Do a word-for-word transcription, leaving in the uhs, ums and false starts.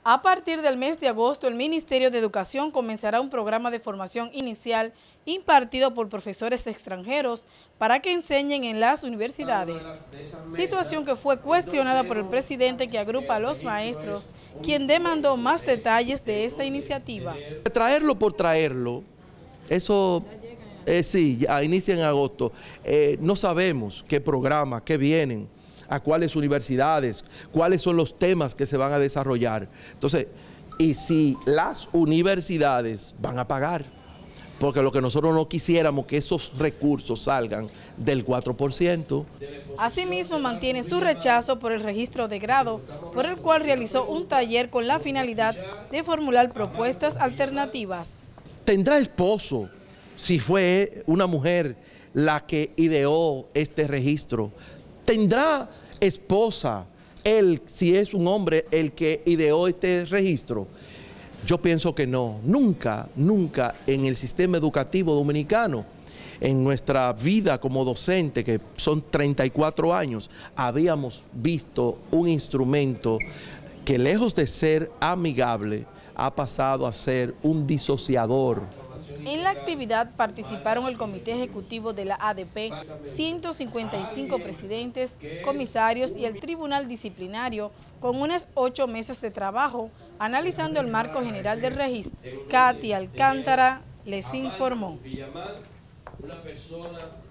A partir del mes de agosto, el Ministerio de Educación comenzará un programa de formación inicial impartido por profesores extranjeros para que enseñen en las universidades. Situación que fue cuestionada por el presidente que agrupa a los maestros, quien demandó más detalles de esta iniciativa. Traerlo por traerlo, eso eh, sí, ya inicia en agosto. Eh, no sabemos qué programa, qué vienen, a cuáles universidades, cuáles son los temas que se van a desarrollar. Entonces, y si las universidades van a pagar, porque lo que nosotros no quisiéramos que esos recursos salgan del cuatro por ciento. Asimismo, mantiene su rechazo por el registro de grado, por el cual realizó un taller con la finalidad de formular propuestas alternativas. ¿Tendrá esposo si fue una mujer la que ideó este registro? ¿Tendrá esposa él, si es un hombre, el que ideó este registro? Yo pienso que no. Nunca, nunca en el sistema educativo dominicano, en nuestra vida como docente, que son treinta y cuatro años, habíamos visto un instrumento que, lejos de ser amigable, ha pasado a ser un disociador. En la actividad participaron el Comité Ejecutivo de la A D P, ciento cincuenta y cinco presidentes, comisarios y el Tribunal Disciplinario, con unas ocho mesas de trabajo, analizando el marco general del registro. Katy Alcántara les informó.